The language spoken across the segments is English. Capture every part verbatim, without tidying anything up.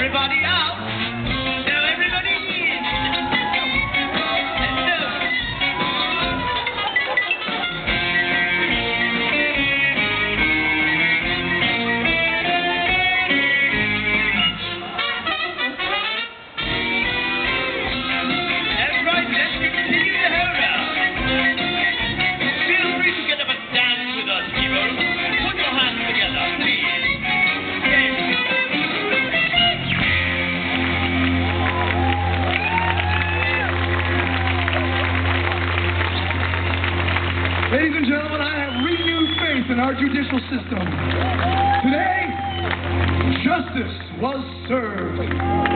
Everybody out. Now everybody in. That's right, let's continue the hold out. Feel free to get up and dance with us, people. Put your hands together, please. Ladies and gentlemen, I have renewed faith in our judicial system. Today, justice was served.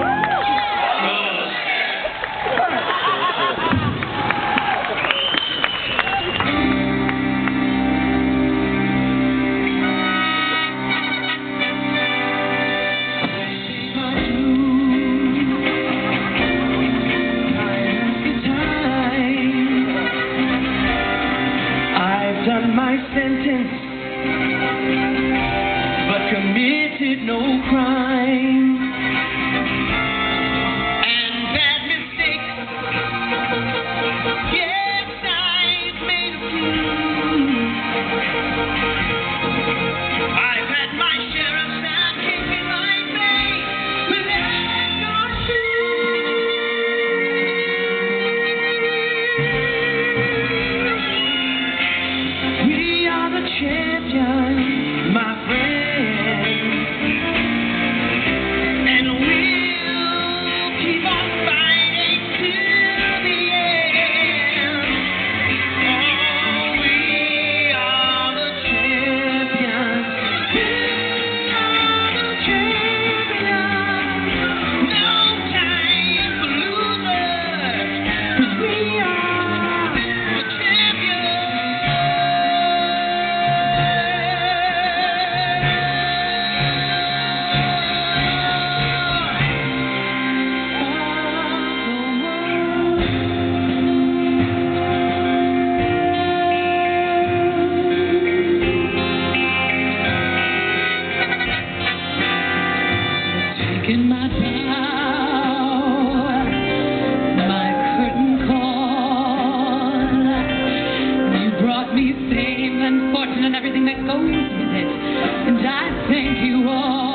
Done my sentence, but committed no crime. And bad mistakes, yes, I've made a few. I've had my share of sad kicking my face, but that's not champion, my friend, and we'll keep on fighting till the end. Oh, we are the champions. We are the champions. No time for losers, 'cause we are the champions. In my bow, my curtain call, you brought me fame and fortune and everything that goes with it, and I thank you all.